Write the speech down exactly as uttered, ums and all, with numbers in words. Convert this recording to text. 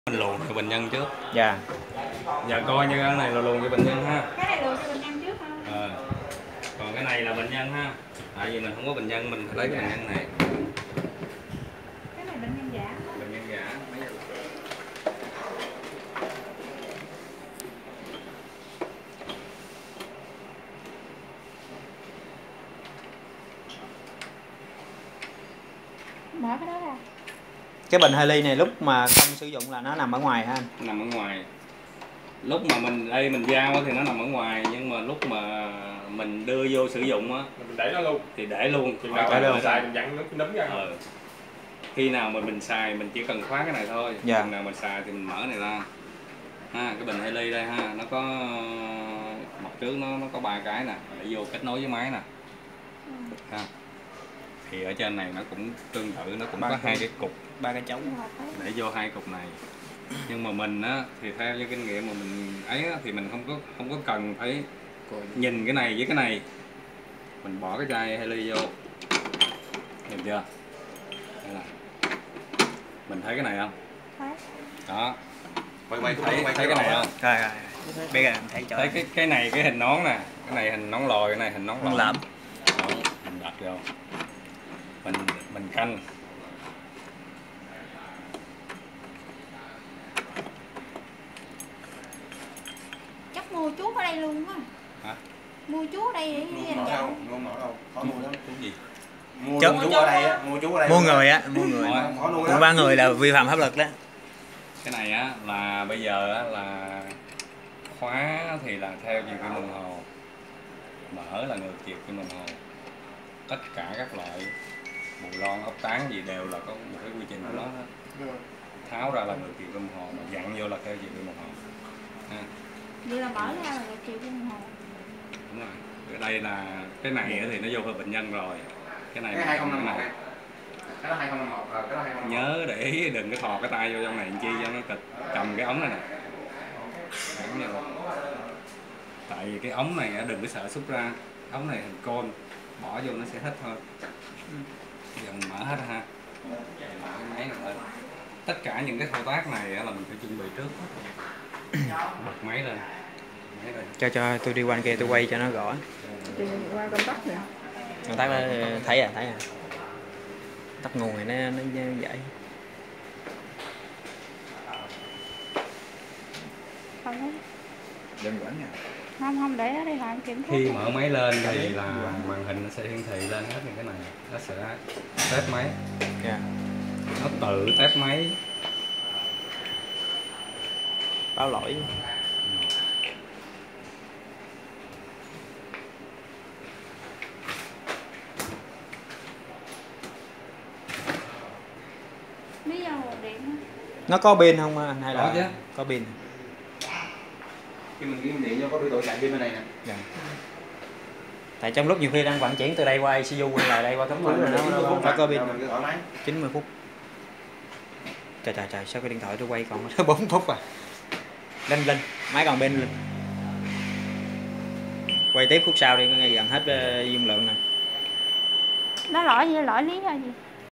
Mình luồn cho bệnh nhân trước. Dạ. Giờ coi như cái này là luồn cho bệnh nhân ha. Cái này luồn cho bệnh nhân trước ha. Ờ. Còn cái này là bệnh nhân ha. Tại vì mình không có bệnh nhân, mình phải lấy cái bệnh nhân này. Cái này bệnh nhân giả. Bệnh nhân giả. Mấy giờ? Mở cái đó ra. Cái bình Heli này lúc mà không sử dụng là nó nằm ở ngoài ha anh? Nằm ở ngoài. Lúc mà mình đây mình giao thì nó nằm ở ngoài, nhưng mà lúc mà mình đưa vô sử dụng á mình để nó luôn thì để luôn. Chừng nào để mình luôn. xài mình dặn nó nấm ra. Ờ. Khi nào mà mình xài mình chỉ cần khóa cái này thôi. Dạ. Chừng nào mình xài thì mình mở này ra. Ha, cái bình Heli đây ha, nó có mặt trước nó nó có ba cái nè để vô kết nối với máy nè. Ừ. Ha. Thì ở trên này nó cũng tương tự, nó cũng Ba có cái. hai cái cục Ba cái trống. để vô hai cục này. Nhưng mà mình á thì theo như kinh nghiệm mà mình ấy á, thì mình không có không có cần phải nhìn cái này với cái này. Mình bỏ cái chai Heli vô. Nhìn chưa? Đây là. Mình thấy cái này không? Thấy. Đó. Quay quay Thấy, thấy cái này không? Rồi rồi. Bây giờ em thấy chỗ. Thấy cái cái này cái hình nón nè, cái này hình nón lồi, cái này hình nón Nón lõm. lõm. Đó, mình đặt vô. Mình mình canh. Chắc mua chuốt ở đây luôn á. Hả? Mua chuốt ở đây để Mua anh mở dặn. đâu, mua mở đâu, khó nuôi lắm. Cái gì? Mua Chớp. chú ở đây á, mua chú ở đây. Mua người á, mua người. Thôi. Khó nuôi Mua lắm. ba người là vi phạm pháp luật đó. Cái này á là bây giờ á là khóa thì là theo chiều kim đồng hồ, mở là ngược chiều kim đồng hồ. Tất cả các loại bù lon ốc tán gì đều là có một cái quy trình của nó hết. Tháo ra là ngược chiều kim đồng hồ, mà dặn vô là theo chiều kim đồng hồ. Ha. Vậy là mở ra là chiều đồng hồ. Đúng rồi. Ở đây là cái này thì nó vô hơi bệnh nhân rồi. Cái này Cái là hai không cái năm một này. đây. Cái đó hai không năm một, ờ, cái đó hai không năm một. Nhớ để ý đừng có thò cái tay vô trong này làm chi cho nó cực. Cầm cái ống này nè. Ống này nè. Tại vì cái ống này đừng có sợ xúc ra. Ống này hình côn, bỏ vô nó sẽ hết thôi. Giờ mình mở hết ha. Mở cái máy này lên. Tất cả những cái thao tác này là mình phải chuẩn bị trước. Bật máy lên. Máy lên. Cho cho tôi đi qua kia tôi quay cho nó rõ. Thì qua công tắc nè. Công tắc thấy à, thấy à. Tắt nguồn này nó nó vậy. Không á. Đừng quản nha. Không không để ở đây làm kiểm tra. Khi mở máy lên thì là màn hình nó sẽ hiển thị lên hết những cái này. Nó sẽ test máy. Dạ. Nó tự test máy. Báo lỗi. Lý do nguồn điện á. Nó có pin không anh hay là Có chứ. có pin? Khi mình ghi điện vô có biểu đồ chạy pin bên này nè. Dạ. Tại trong lúc nhiều khi đang vận chuyển từ đây qua i xê u hay là đây qua cấp cứu rồi nó, nó phải có pin. Rồi mình cứ thoải mái. chín mươi phút. Trời trời trời, sao cái điện thoại tôi quay còn bốn phút à. Lên lên, máy còn pin lên. Quay tiếp phút sau đi, gần hết uh, dung lượng nè. Nó lỗi gì lỗi lý do gì?